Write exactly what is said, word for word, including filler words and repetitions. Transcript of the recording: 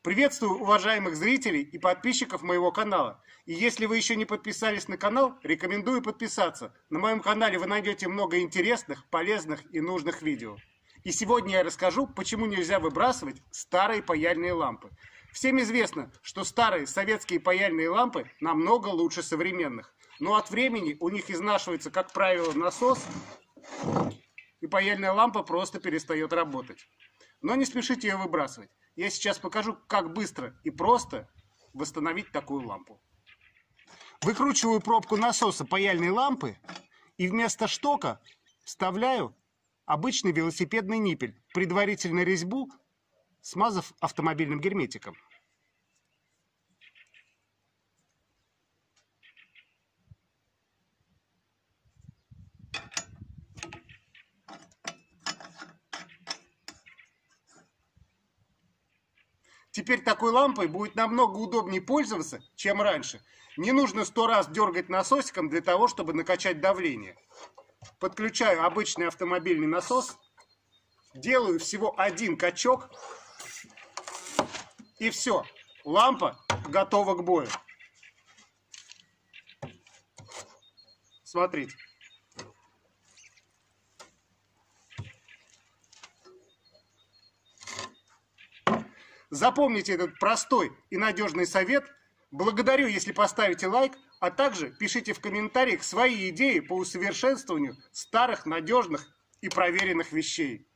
Приветствую уважаемых зрителей и подписчиков моего канала. И если вы еще не подписались на канал, рекомендую подписаться. На моем канале вы найдете много интересных, полезных и нужных видео. И сегодня я расскажу, почему нельзя выбрасывать старые паяльные лампы. Всем известно, что старые советские паяльные лампы намного лучше современных. Но от времени у них изнашивается, как правило, насос, и паяльная лампа просто перестает работать. Но не спешите ее выбрасывать. Я сейчас покажу, как быстро и просто восстановить такую лампу. Выкручиваю пробку насоса паяльной лампы и вместо штока вставляю обычный велосипедный ниппель, предварительно резьбу смазав автомобильным герметиком. Теперь такой лампой будет намного удобнее пользоваться, чем раньше. Не нужно сто раз дергать насосиком для того, чтобы накачать давление. Подключаю обычный автомобильный насос, делаю всего один качок, и все, лампа готова к бою. Смотрите. Запомните этот простой и надежный совет. Благодарю, если поставите лайк, а также пишите в комментариях свои идеи по усовершенствованию старых, надежных и проверенных вещей.